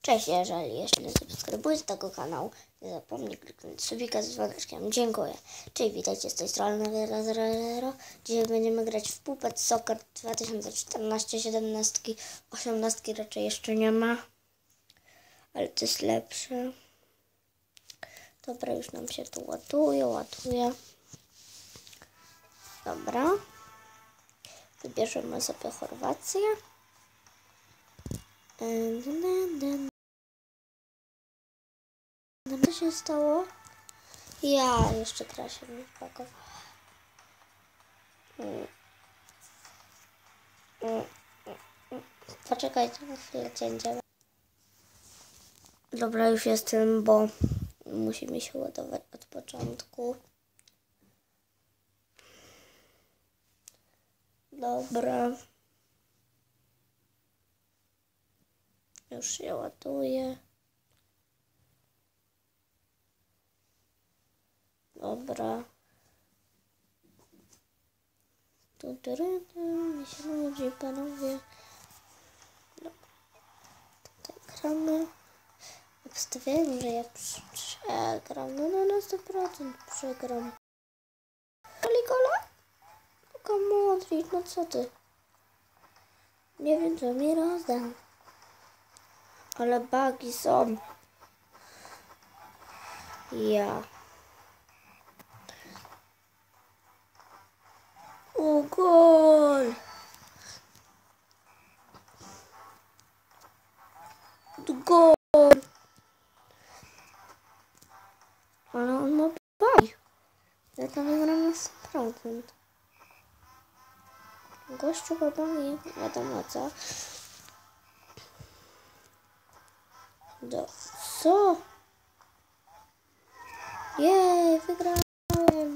Cześć, jeżeli jeszcze nie subskrybujesz tego kanału, nie zapomnij kliknąć subika z dzwoneczkiem. Dziękuję. Cześć, witajcie z tej strony Zero. Dzisiaj będziemy grać w Puppet Soccer 2014, 17, 18 raczej jeszcze nie ma. Ale to jest lepsze. Dobra, już nam się tu ładuje. Dobra. Wybierzemy sobie Chorwację. Co się stało? Ja jeszcze gra się nie wpakowała. Poczekajcie na chwilę, cięcie. Dobra, już jestem, bo musi mi się ładować od początku. Dobra. Już się ładuje. Dobra. Mi się nudzi, panowie. Dobra. Tutaj gramy. Obstawiam, że ja przegram. No na 100% przegram. Gola? Taka Modric, no co ty? Nie wiem, co mi rozdam. Ale bugi są. Ja. O, gol! Gol! Ale on ma bugi. Ja tam nie gram na 100%. Gościu chyba nie wiadomo co. Co? Jej, wygrałem.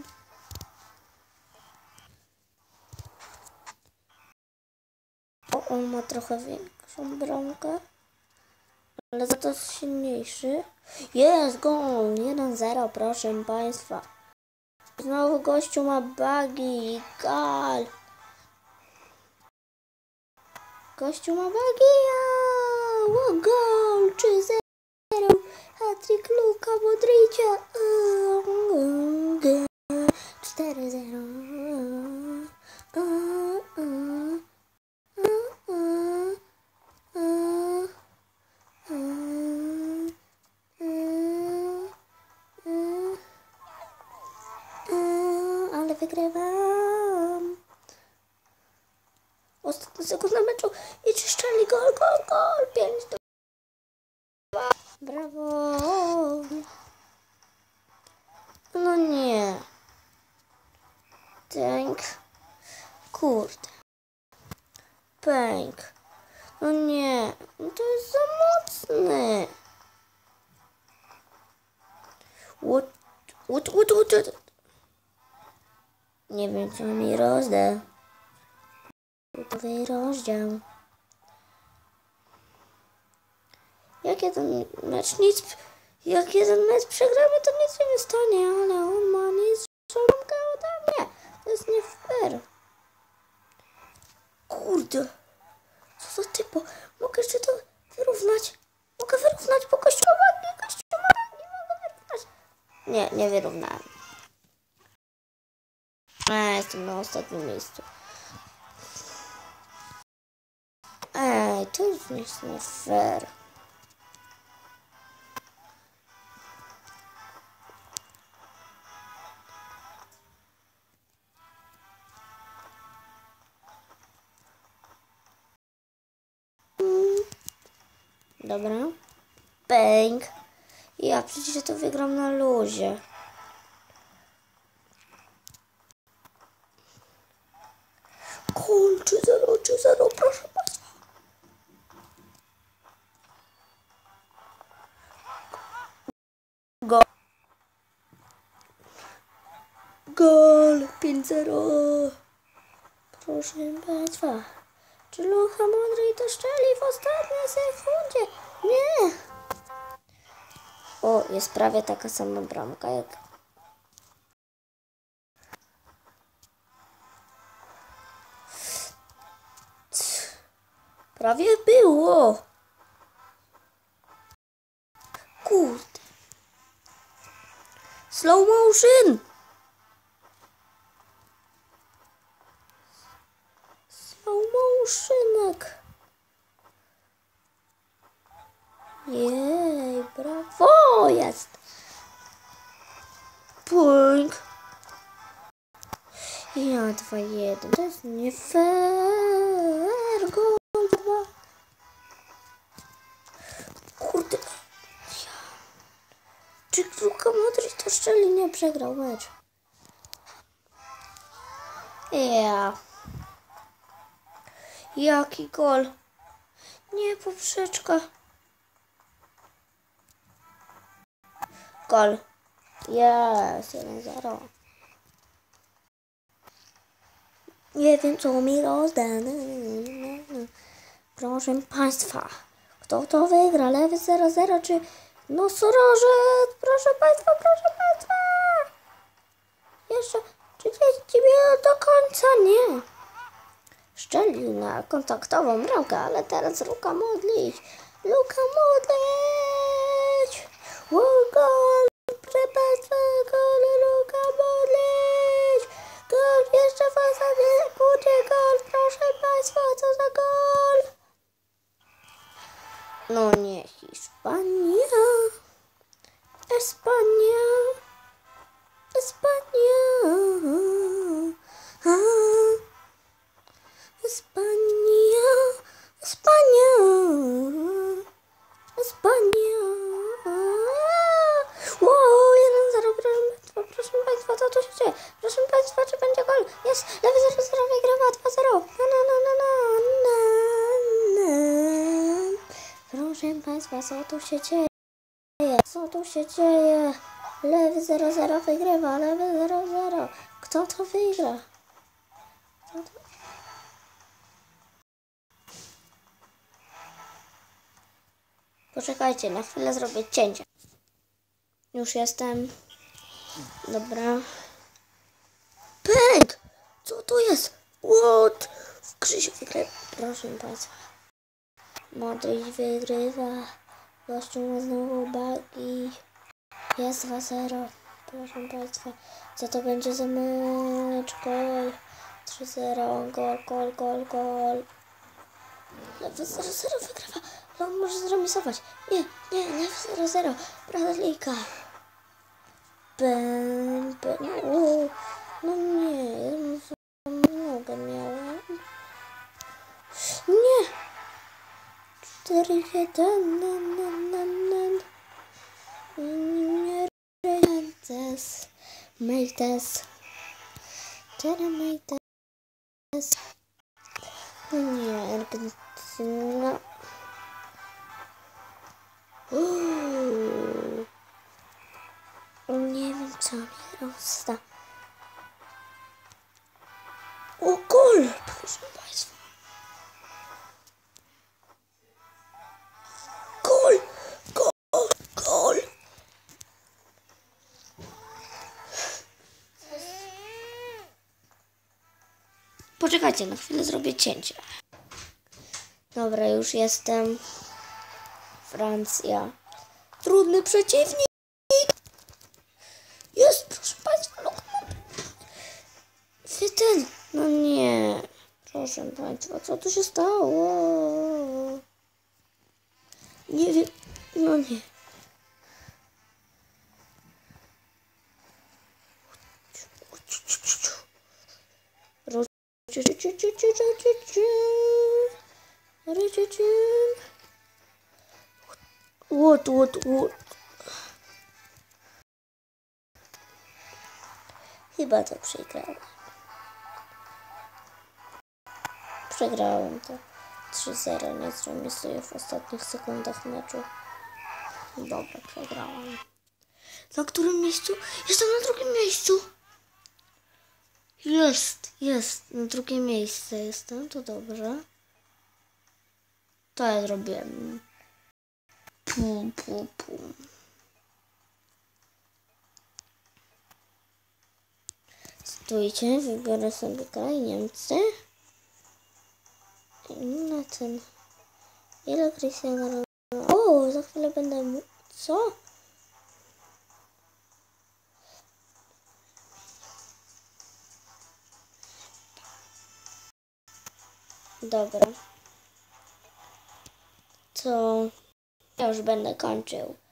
O, on ma trochę większą bramkę. Ale za to jest silniejszy. Jest gol! 1-0, proszę państwa. Znowu gościu ma bugi. Gol! Gościu ma bugi. O, gol! 3-0. Hat-trick Luka Modricia. 4-0. Ale wygrywam. Ostatnia sekunda meczu i czyszczali gol. 5-2. Brawo. No nie. Tank. Kurde. Pęk. No nie. No to jest za mocne. What? Nie wiem, co mi rozda. Gotowy rozdział. Jak jeden mecz przegramy, to nic się nie stanie, ale on ma niższą bramkę ode mnie. To jest nie fair. Kurde. Co za typo. Mogę jeszcze to wyrównać. Mogę wyrównać, bo gościu ma bugi. Mogę wyrównać. Nie wyrównałem. Jestem na ostatnim miejscu. To już jest nie fair. Dobra. Bang. Ja przecież to wygram na luzie. Gol 3-0, proszę państwa. Gol 5-0. Proszę państwa. Czy Luka Modric to strzeli w ostatniej sekundzie? Nie. O, jest prawie taka sama bramka jak... Prawie było. Kurde. Slow motion. Slow motionek. Jej, brawo jest. Punk. Ja 2-1. To jest nie fair. Gol 2. Kurde. Czy Luka Modric to szczeli nie przegrał mecz? Ja. Jaki gol. Nie, poprzeczka. Gol. Jest, 1-0. Nie wiem, co mi rozdane. Proszę Państwa, kto to wygra? Lewy 0-0 czy nosorożec? Proszę Państwa, proszę Państwa. Jeszcze 30 minut do końca, nie. Szczelił na kontaktową bramkę, ale teraz Luka Modric. Luka Modric. Gol. Proszę Państwa, gol Luka Modric. Gol jeszcze w ostatniej sekundzie. Gol, proszę Państwa, co za gol. No nie, Hiszpania. Espania. Espania. Espania. Espania. Espania. Wow, 1-0, proszę Państwa, co tu się dzieje? Proszę Państwa, czy będzie gol? Jest, lewy 0-0 wygrywa 2-0. Proszę Państwa, co tu się dzieje? Co tu się dzieje? Lewy 0-0 wygrywa, lewy 0-0. Kto to wygra? Kto to... Poczekajcie, na chwilę zrobię cięcie. Już jestem. Dobra. Pęk! Co to jest? What? Krzysiu wygrywa. Proszę Państwa. Modric wygrywa. Gościu ma znowu bagi. Jest 2-0. Proszę Państwa. Co to będzie za mecz? Gol. 3-0. Gol. Lewy 0-0 wygrywa. Ale on może zremisować. Nie. Lewy 0-0. Brazylijka. No nie. Nogę miałem. Nie. 4-1. Nie. Make this. No nie, Argentyna. Nie wiem, co mi rozda. O, gol! Proszę Państwa. Gol! Poczekajcie, na chwilę zrobię cięcie. Dobra, już jestem. Francja. Trudny przeciwnik. Jest, proszę Państwa. Ten. No nie. Proszę Państwa, co tu się stało? Nie wiem. No nie. What? Chyba to przegrałem. Przegrałem to 3-0, nie zremisuję w ostatnich sekundach meczu. Dobra, przegrałem. Na którym miejscu? Jestem na drugim miejscu. Jest. Na drugie miejsce jestem, to dobrze. To ja zrobiłem. Pum. Stójcie, wybiorę sobie kraj Niemcy. I na ten. Ile Cristiano Ronaldo? O, za chwilę będę... Co? Dobra. To ja już będę kończył.